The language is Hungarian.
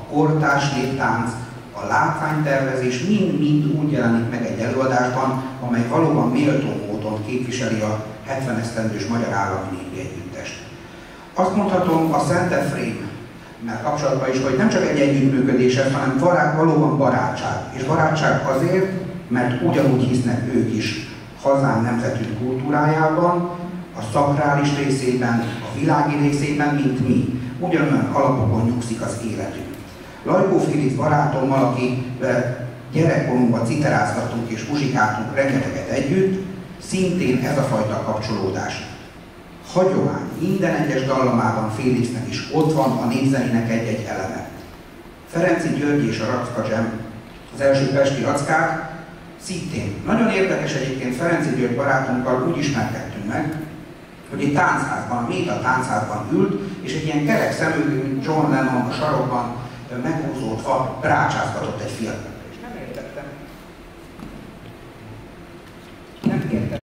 kortárs néptánc, a látványtervezés mind-mind úgy jelenik meg egy előadásban, amely valóban méltó módon képviseli a 70 esztendős magyar állami népi együttest. Azt mondhatom a Center Frame-mel kapcsolatban is, hogy nem csak egy együttműködés ez, hanem valóban barátság. És barátság azért, mert ugyanúgy hisznek ők is hazán nemzetünk kultúrájában, a szakrális részében, a világi részében, mint mi. Ugyanolyan alapokon nyugszik az életünk. Lajkó Félix barátommal, akivel gyerekkorunkban citerázgattunk és muzsikáltunk rengeteget együtt, szintén ez a fajta kapcsolódás. Hagyomány, minden egyes dallamában Félixnek is ott van a népzenének egy-egy eleme. Ferenczy György és a Racka Jam, az első pesti rackák, szintén. Nagyon érdekes egyébként, Ferenczy György barátunkkal úgy ismerkedtünk meg, hogy egy táncházban, a Méta táncházban ült, és egy ilyen kerek szemüvegű, mint John Lennon a sarokban meghúzódva brácsázgatott egy fiatal. És nem értettem.